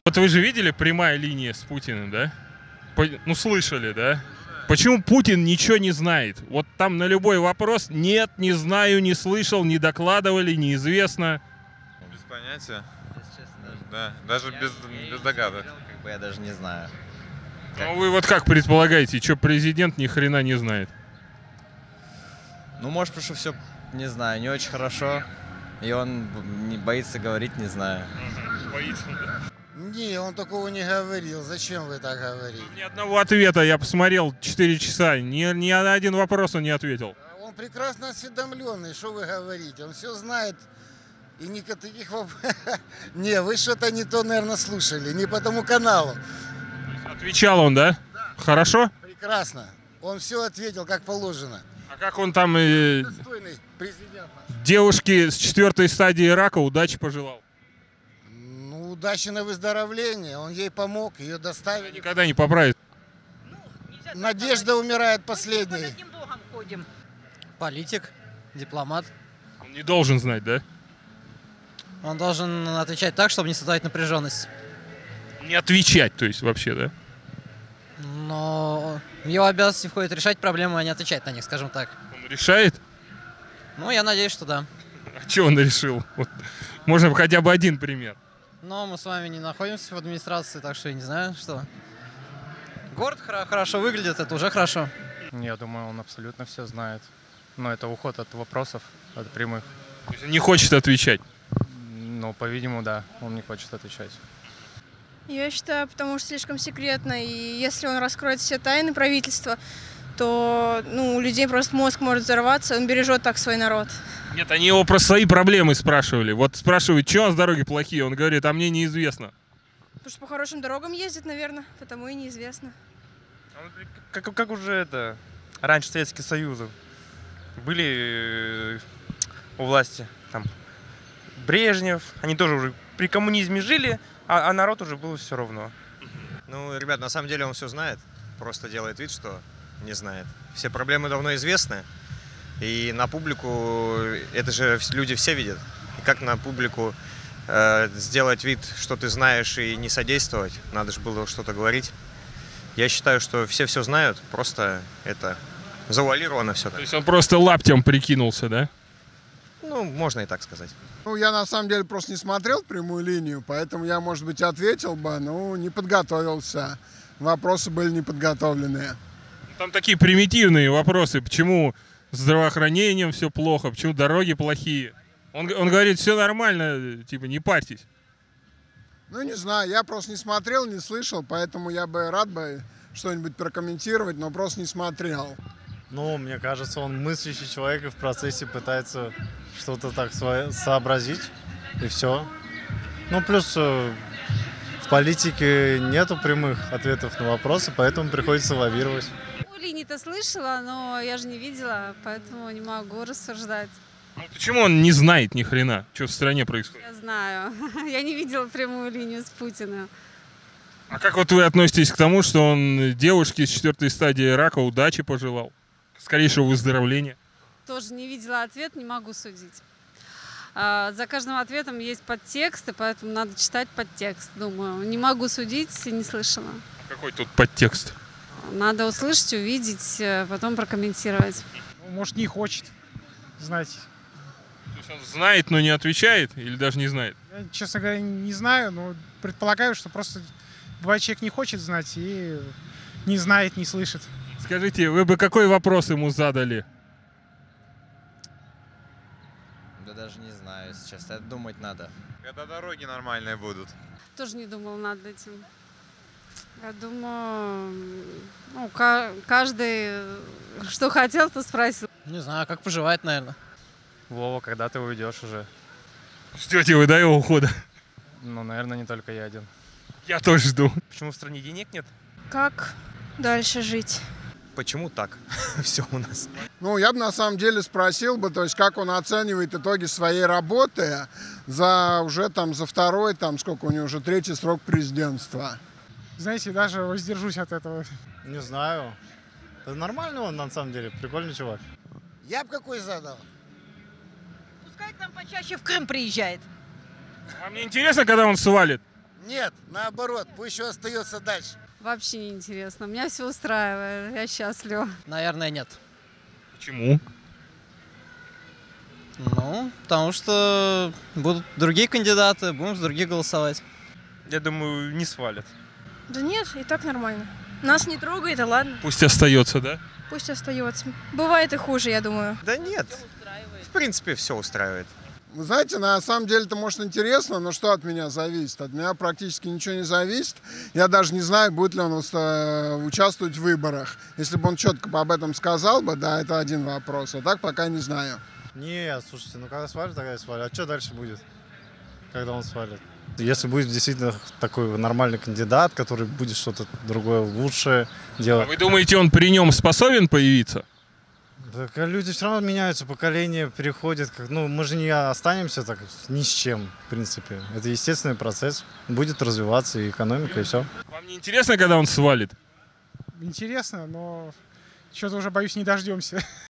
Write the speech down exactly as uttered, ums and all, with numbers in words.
Вот вы же видели прямая линия с Путиным, да? По, ну, слышали, да? Почему Путин ничего не знает? Вот там на любой вопрос нет, не знаю, не слышал, не докладывали, неизвестно. Без понятия. Если честно, Да, даже я- без, я без не догадок. смотрел, как бы я даже не знаю. Ну вы вот как предполагаете, что президент ни хрена не знает? Ну, может, потому что все, не знаю, не очень хорошо. И он не боится говорить, не знаю. Боится, да? Не, он такого не говорил. Зачем вы так говорите? Ни одного ответа, я посмотрел четыре часа, ни, ни на один вопрос он не ответил. Он прекрасно осведомленный, что вы говорите. Он все знает. И никаких вопросов... Не, вы что-то не то, наверное, слушали. Не по тому каналу. Отвечал он, да? Хорошо? Прекрасно. Он все ответил, как положено. А как он там э, Достойный президент наш. девушке с четвертой стадии рака удачи пожелал? Ну, удачи на выздоровление. Он ей помог, ее доставили. Никогда не поправит. Надежда умирает Под последней. одним богом ходим. Политик, дипломат. Он не должен знать, да? Он должен отвечать так, чтобы не создавать напряженность. Не отвечать, то есть вообще, да? Но в его обязанности входит решать проблемы, а не отвечать на них, скажем так. Он решает? Ну, я надеюсь, что да. А что он решил? Вот. Можно хотя бы один пример. Но мы с вами не находимся в администрации, так что я не знаю, что. Город хра- хорошо выглядит, это уже хорошо. Я думаю, он абсолютно все знает. Но это уход от вопросов, от прямых. То есть он не хочет отвечать. Но, по-видимому, да, он не хочет отвечать. Я считаю, потому что слишком секретно, и если он раскроет все тайны правительства, то ну, у людей просто мозг может взорваться, он бережет так свой народ. Нет, они его про свои проблемы спрашивали. Вот спрашивают, что у нас дороги плохие? Он говорит, а мне неизвестно. Потому что по хорошим дорогам ездит, наверное, потому и неизвестно. Как, как уже это, раньше Советский Союз были э, у власти, там, Брежнев, они тоже уже при коммунизме жили, а, а народ уже было все равно. Ну, ребят, на самом деле он все знает, просто делает вид, что не знает. Все проблемы давно известны, и на публику это же люди все видят. И как на публику э, сделать вид, что ты знаешь, и не содействовать, надо же было что-то говорить. Я считаю, что все все знают, просто это завуалировано все То так. есть он просто лаптем прикинулся, да? Ну, можно и так сказать. Ну, я на самом деле просто не смотрел прямую линию, поэтому я, может быть, ответил бы, но не подготовился. Вопросы были не подготовленные. Там такие примитивные вопросы. Почему с здравоохранением все плохо? Почему дороги плохие? Он, он говорит, все нормально, типа, не парьтесь. Ну, не знаю, я просто не смотрел, не слышал, поэтому я бы рад бы что-нибудь прокомментировать, но просто не смотрел. Ну, мне кажется, он мыслящий человек и в процессе пытается что-то так сообразить, и все. Ну, плюс э, в политике нету прямых ответов на вопросы, поэтому приходится лавировать. Линии-то слышала, но я же не видела, поэтому не могу рассуждать. Ну, почему он не знает ни хрена, что в стране происходит? Я знаю. Я не видела прямую линию с Путиным. А как вот вы относитесь к тому, что он девушке с четвертой стадии рака удачи пожелал? Скорейшего выздоровления? Тоже не видела ответ, не могу судить. А, за каждым ответом есть подтекст, и поэтому надо читать подтекст, думаю. Не могу судить, не слышала. Какой тут подтекст? Надо услышать, увидеть, потом прокомментировать. Может, не хочет знать. То есть он знает, но не отвечает? Или даже не знает? Я, честно говоря, не знаю, но предполагаю, что просто бывает, человек не хочет знать и не знает, не слышит. Скажите, вы бы какой вопрос ему задали? Да даже не знаю, если честно, это думать надо. Когда дороги нормальные будут. Тоже не думала над этим. Я думаю, ну, каждый, что хотел, то спросил. Не знаю, как поживает, наверное. Вова, когда ты уйдешь уже? Ждете вы до его ухода? Ну, наверное, не только я один. Я тоже жду. Почему в стране денег нет? Как дальше жить? Почему так все у нас? Ну, я бы на самом деле спросил бы, то есть, как он оценивает итоги своей работы за уже там, за второй, там, сколько у него уже, третий срок президентства. Знаете, даже воздержусь от этого. Не знаю. Это нормально он, на самом деле, прикольный чувак. Я бы какой задал? Пускай к нам почаще в Крым приезжает. А мне интересно, когда он свалит. Нет, наоборот, пусть еще остается дальше. Вообще не интересно. Меня все устраивает. Я счастлива. Наверное, нет. Почему? Ну, потому что будут другие кандидаты, будем за других голосовать. Я думаю, не свалят. Да нет, и так нормально. Нас не трогает, а ладно. Пусть остается, да? Пусть остается. Бывает и хуже, я думаю. Да нет. В принципе, все устраивает. Вы знаете, на самом деле это может интересно, но что от меня зависит? От меня практически ничего не зависит. Я даже не знаю, будет ли он участвовать в выборах. Если бы он четко об этом сказал бы, да, это один вопрос. А так пока не знаю. Нет, слушайте, ну когда свалит, тогда и свалит. А что дальше будет, когда он свалит? Если будет действительно такой нормальный кандидат, который будет что-то другое лучшее делать. А вы думаете, он при нем способен появиться? Так люди все равно меняются, поколения переходят. Как, ну, мы же не останемся так ни с чем, в принципе. Это естественный процесс. Будет развиваться и экономика, и все. Вам не интересно, когда он свалит? Интересно, но что-то уже, боюсь, не дождемся.